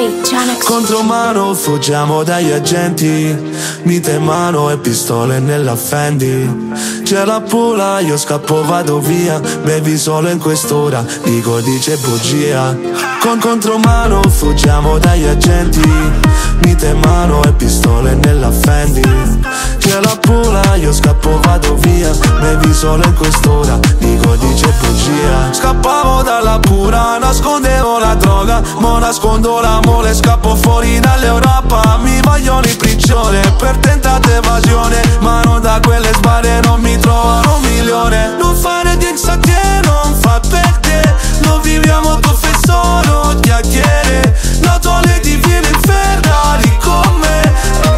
DJ Janex. Contromano, fuggiamo dagli agenti, mite in mano e pistole nella Fendi. C'è la pula, io scappo, vado via, bevi solo in quest'ora, dico dice bugia. Con contromano, fuggiamo dagli agenti, mite in mano e pistole nella Fendi. C'è la pula, io scappo, vado via, bevi solo in quest'ora, dico dice bugia. Scappavo dalla pura, nascondevo la droga, mo nascondo l'amore, scappo fuori dall'Europa. Mi vogliono in prigione per tentata evasione, ma non da quelle sbarre, non mi trovano un milione. Non fare di che non fa per te, non viviamo tuffe solo chiacchiere, notole divine infernali con me.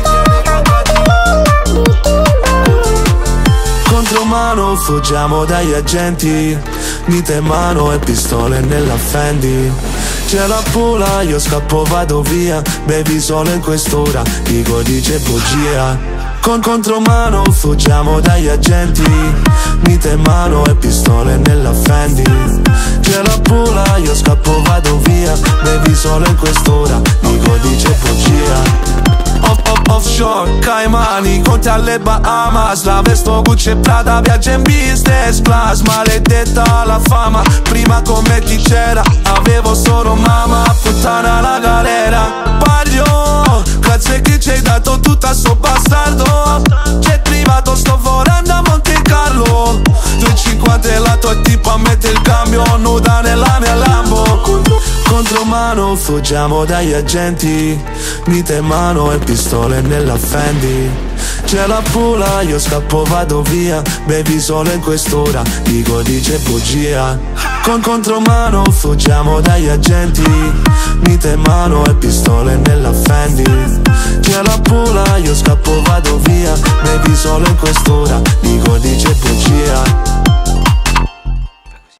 Contromano, fuggiamo dagli agenti, mite in mano e pistole nella Fendi. C'è la pula, io scappo, vado via, bevi solo in quest'ora, dico dice bugia. Con contromano, fuggiamo dagli agenti, mite in mano e pistole nella Fendi. C'è la pula, io scappo, vado via, bevi solo in quest'ora, dico dice bugia. Offshore, Caimani, conti alle Bahamas, la vesto Gucci e Prada, viaggio in business class. Maledetta la fama, prima come chi c'era, avevo solo mamma, puttana la galera. Paglio, grazie che ci hai dato tutta sto bastardo. C'è privato, sto volando a Monte Carlo, 2,50 e la tua tipa mette il cambio, nuda nella mia Lambo. Contromano, fuggiamo dagli agenti, mite in mano e pistole nella Fendi. C'è la pula, io scappo, vado via, bevi solo in quest'ora, dico dice bugia. Con contromano, fuggiamo dagli agenti, mite in mano e pistole nella Fendi. C'è la pula, io scappo, vado via, bevi solo in quest'ora.